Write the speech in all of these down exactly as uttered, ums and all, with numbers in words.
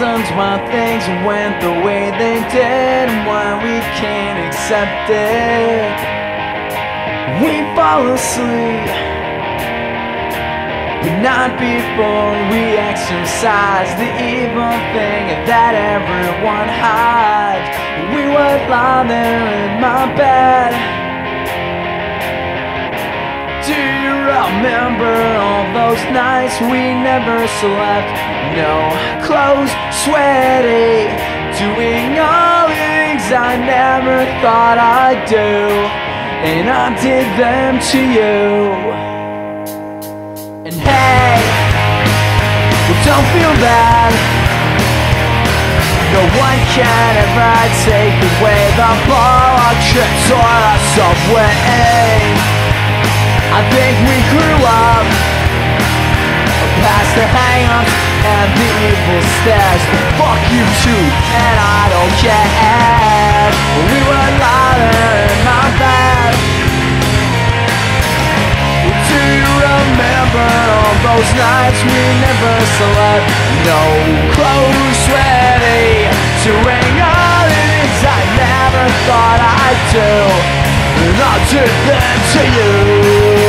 reasons why things went the way they did, and why we can't accept it. We fall asleep, but not before we exercise the evil thing that everyone hides. We would lie there in my bed. Do you remember all those nights we never slept? No clothes, sweaty, doing all things I never thought I'd do, and I did them to you. And hey, well, don't feel bad. No one can ever take away the bar trips or the subway. I think we grew up past the hang-ups and the evil stares. Fuck you too, and I don't care. We were louder in my bed. Do you remember all those nights we never slept? No clothes, sweaty, doing all the things I never thought I'd do, and I did them to you.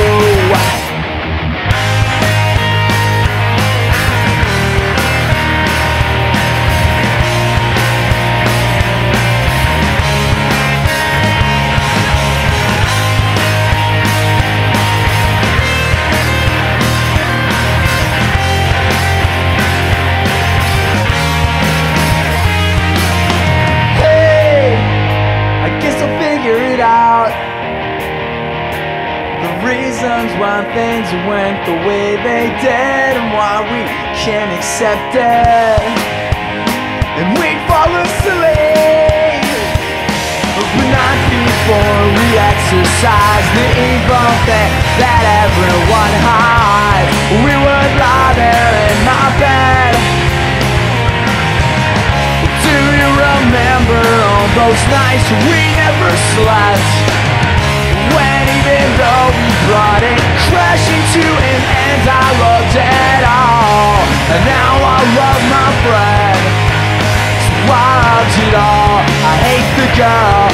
Reasons why things went the way they did, and why we can't accept it. And we'd fall asleep, but not before we exercise the evil thing that everyone hides. We would lie there in my bed. Do you remember all those nights we never slept? When even though we brought it crashing to an end, I loved it all, and now I love my friend. So I loved it all. I hate the girl